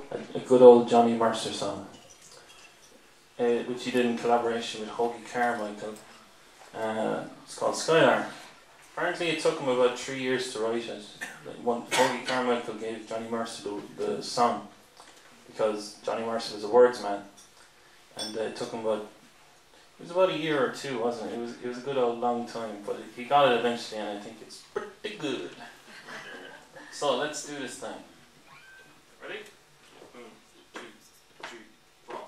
a good old Johnny Mercer song, which he did in collaboration with Hoagie Carmichael. It's called Skylark. Apparently it took him about 3 years to write it. Hoagie Carmichael gave Johnny Mercer the song because Johnny Mercer was a words man, and it took him about a year or two, wasn't it? It was a good old long time, but he got it eventually, and I think it's pretty good. So let's do this thing. Ready? 1, 2, 3, 4.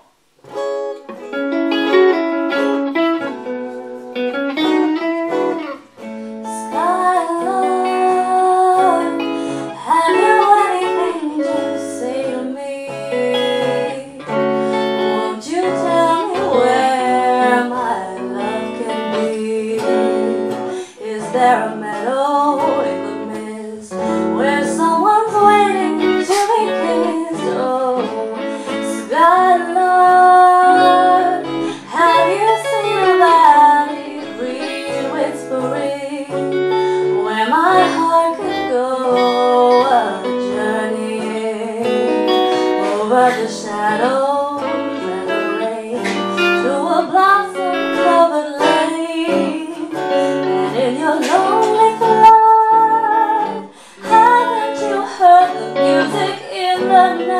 The shadows and the rain to a blossom-covered lane, and in your lonely flight, haven't you heard the music in the night?